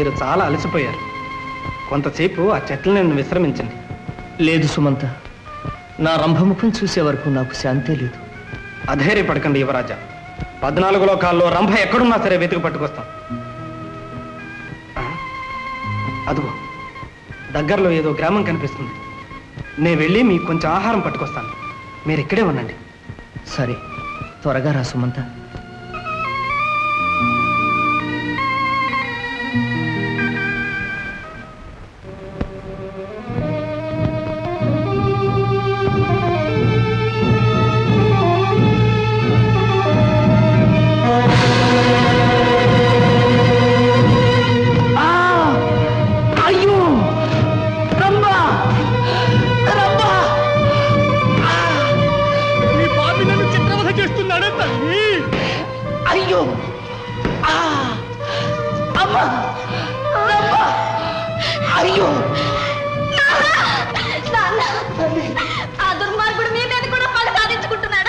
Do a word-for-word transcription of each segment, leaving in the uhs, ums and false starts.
మీరు చాలా అలసిపోయారు. కొంతసేపు ఆ చెట్లను నేను విశ్రమించండి. లేదు సుమంత, నా రంభముఖం చూసే వరకు నాకు శాంతే లేదు. అధైర్యపడకండి యువరాజా. పద్నాలుగు లోకాల్లో రంభ ఎక్కడున్నా సరే వెతికి పట్టుకొస్తాం. అదిగో దగ్గరలో ఏదో గ్రామం కనిపిస్తుంది. నేను వెళ్ళి మీకు కొంచెం ఆహారం పట్టుకొస్తాను. మీరు ఇక్కడే ఉండండి. సరే, త్వరగా రా సుమంత. అయ్యో, ఆ దుర్మార్గుడు మీ మీద కూడా పగ సాధించుకుంటున్నాడు.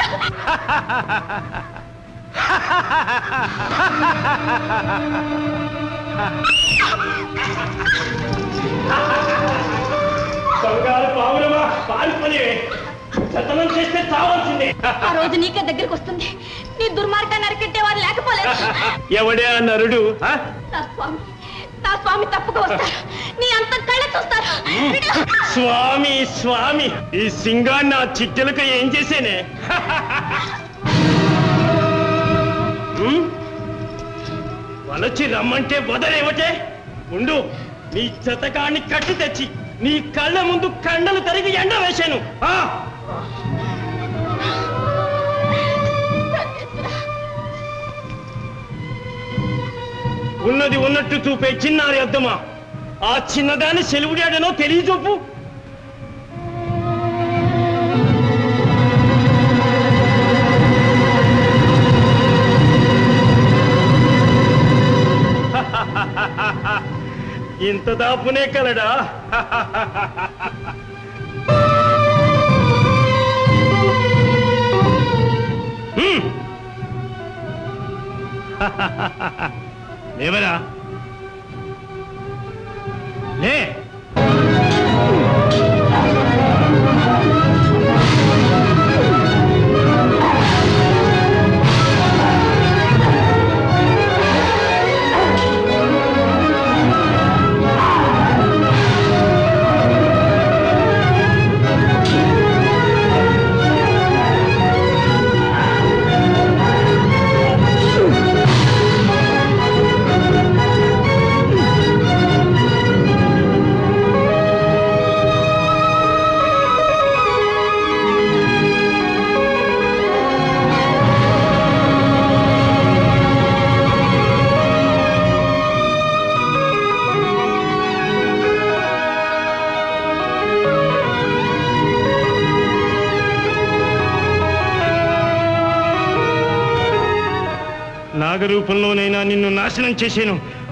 ఆ రోజు నీకే దగ్గరికి వస్తుంది. నీ దుర్మార్గాన్ని అరికెట్టే వారు లేకపోలేదు. ఎవడే ఆ నరుడు? నా స్వామి, నా స్వామి తప్పుగా వస్తారు. నీ అంత కళ్ళ చూస్తారు. స్వామి స్వామి, ఈ సింగాన్ని నా చిట్టెలకు ఏం చేసేనే? వలచి రమ్మంటే వదలేవటే? ఉండు, నీ చతకాన్ని కట్టి తెచ్చి నీ కళ్ళ ముందు కండలు తరిగి ఎండ వేశాను. ఉన్నది ఉన్నట్టు చూపే చిన్నారి అద్దమా, ఆ చిన్నదాన్ని సెలువుడాడనో తెలియచొప్పు. ఇంత దాపునే కలడా? లేవరా, లే. నాగరూపంలోనైనా నిన్ను నాశనం చేశాను.